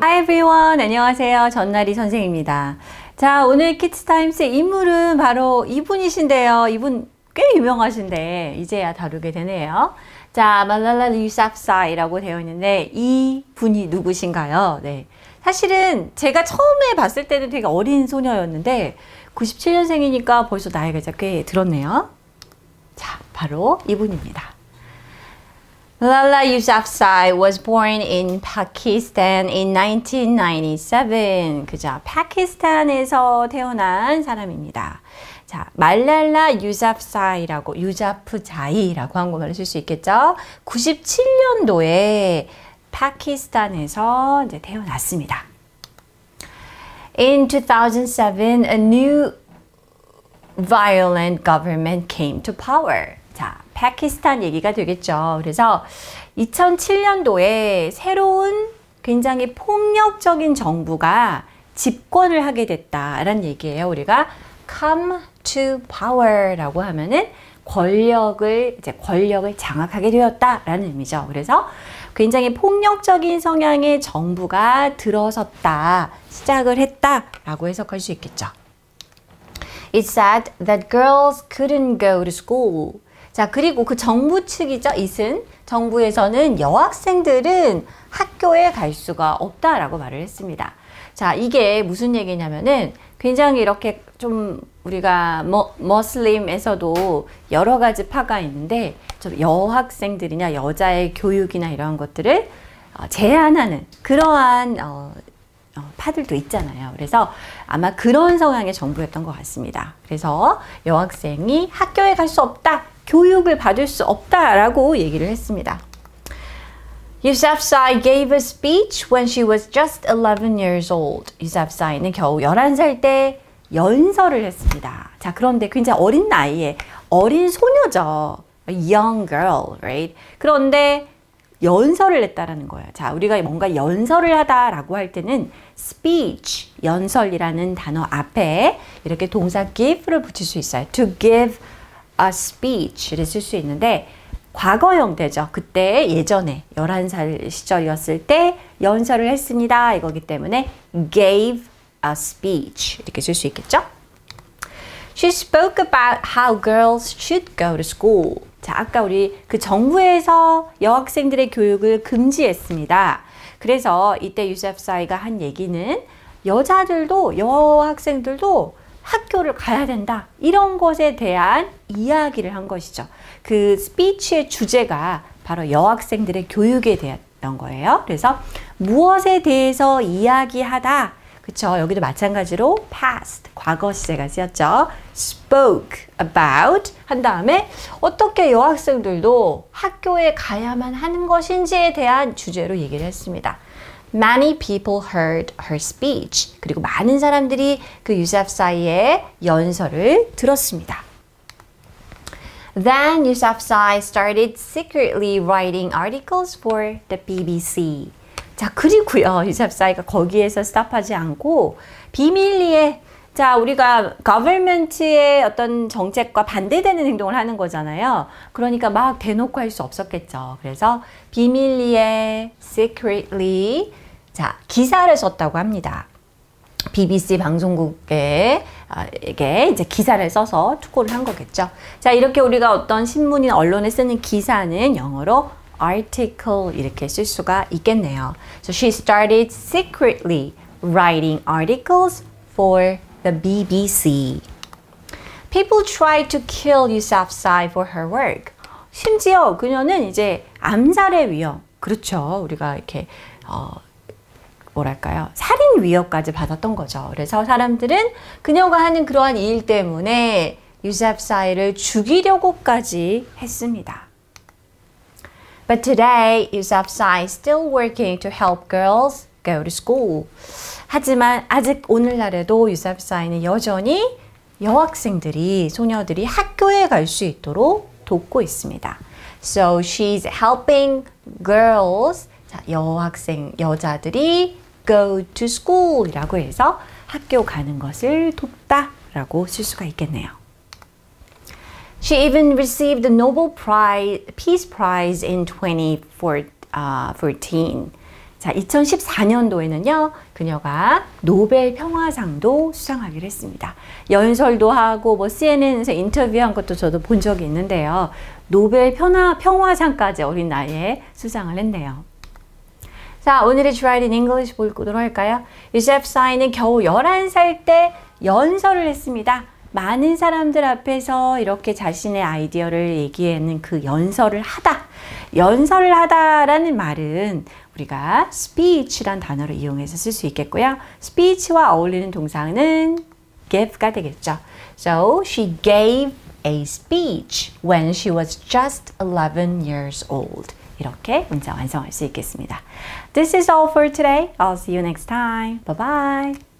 Hi everyone, 안녕하세요. 전나리 선생입니다. 자, 오늘 키즈타임스의 인물은 바로 이분이신데요. 이분 꽤 유명하신데 이제야 다루게 되네요. 자, 말랄라 유삽사이라고 되어 있는데 이 분이 누구신가요? 네, 사실은 제가 처음에 봤을 때는 되게 어린 소녀였는데 97년생이니까 벌써 나이가 꽤 들었네요. 자, 바로 이분입니다. Malala Yousafzai was born in Pakistan in 1997. 그죠? 파키스탄에서 태어난 사람입니다. 자, 말랄라 유삽사이라고, 유자프자이라고 한국말로 쓸 수 있겠죠? 97년도에 파키스탄에서 이제 태어났습니다. In 2007, a new violent government came to power. 자, 파키스탄 얘기가 되겠죠. 그래서 2007년도에 새로운 굉장히 폭력적인 정부가 집권을 하게 됐다라는 얘기예요. 우리가 come to power라고 하면은 권력을 장악하게 되었다라는 의미죠. 그래서 굉장히 폭력적인 성향의 정부가 들어섰다, 시작을 했다라고 해석할 수 있겠죠. It said that girls couldn't go to school. 자, 그리고 그 정부 측이죠. 이슨 정부에서는 여학생들은 학교에 갈 수가 없다라고 말을 했습니다. 자, 이게 무슨 얘기냐면은 굉장히 이렇게 좀 우리가 머슬림에서도 여러 가지 파가 있는데 좀 여학생들이나 여자의 교육이나 이러한 것들을 제한하는 그러한 파들도 있잖아요. 그래서 아마 그런 성향의 정부였던 것 같습니다. 그래서 여학생이 학교에 갈 수 없다, 교육을 받을 수 없다라고 얘기를 했습니다. Yousafzai gave a speech when she was just 11 years old. 유삽사이는 겨우 11살 때 연설을 했습니다. 자, 그런데 굉장히 어린 나이에 어린 소녀죠. A young girl, right? 그런데 연설을 했다라는 거예요. 자, 우리가 뭔가 연설을 하다라고 할 때는 speech, 연설이라는 단어 앞에 이렇게 동사 give를 붙일 수 있어요. To give a speech를 쓸 수 있는데 과거형 되죠. 그때 예전에 11살 시절이었을 때 연설을 했습니다. 이거기 때문에 gave a speech 이렇게 쓸 수 있겠죠. She spoke about how girls should go to school. 자, 아까 우리 그 정부에서 여학생들의 교육을 금지했습니다. 그래서 이때 유삽사이가 한 얘기는 여자들도 여학생들도 학교를 가야 된다. 이런 것에 대한 이야기를 한 것이죠. 그 스피치의 주제가 바로 여학생들의 교육에 대했던 거예요. 그래서 무엇에 대해서 이야기하다. 그쵸? 여기도 마찬가지로 past, 과거 시제가 쓰였죠. spoke about 한 다음에 어떻게 여학생들도 학교에 가야만 하는 것인지에 대한 주제로 얘기를 했습니다. Many people heard her speech. 그리고 많은 사람들이 그 유삽사이의 연설을 들었습니다. Then 유삽사이 started secretly writing articles for the BBC. 자, 그리고요, 유삽사이가 거기에서 스탑하지 않고 비밀리에, 자, 우리가 government의 어떤 정책과 반대되는 행동을 하는 거잖아요. 그러니까 막 대놓고 할 수 없었겠죠. 그래서 비밀리에 secretly, 자, 기사를 썼다고 합니다. BBC 방송국에 이제 기사를 써서 투고를 한 거겠죠. 자, 이렇게 우리가 어떤 신문이나 언론에 쓰는 기사는 영어로 article 이렇게 쓸 수가 있겠네요. So she started secretly writing articles for the BBC. People tried to kill Yousafzai for her work. 심지어 그녀는 이제 암살의 위험, 그렇죠. 우리가 이렇게 뭐랄까요? 살인 위협까지 받았던 거죠. 그래서 사람들은 그녀가 하는 그러한 일 때문에 유삽사이를 죽이려고까지 했습니다. But today, Yousafzai is still working to help girls go to school. 하지만 아직 오늘날에도 유삽사이는 여전히 여학생들이, 소녀들이 학교에 갈 수 있도록 돕고 있습니다. So she's helping girls, 자, 여학생, 여자들이 go to school 이라고 해서 학교 가는 것을 돕다라고 쓸 수가 있겠네요. She even received the Nobel Peace Prize in 2014. 자, 2014년도에는요, 그녀가 노벨 평화상도 수상하기로 했습니다. 연설도 하고, 뭐, CNN에서 인터뷰한 것도 저도 본 적이 있는데요. 노벨 평화상까지 어린 나이에 수상을 했네요. 자, 오늘의 Try It in English 보도록 할까요? 유셉 사인은 겨우 11살 때 연설을 했습니다. 많은 사람들 앞에서 이렇게 자신의 아이디어를 얘기하는 그 연설을 하다라는 말은 우리가 speech란 단어를 이용해서 쓸 수 있겠고요. speech와 어울리는 동사는 give가 되겠죠. So, she gave a speech when she was just 11 years old. 이렇게 문장 완성할 수 있겠습니다. This is all for today. I'll see you next time. Bye bye.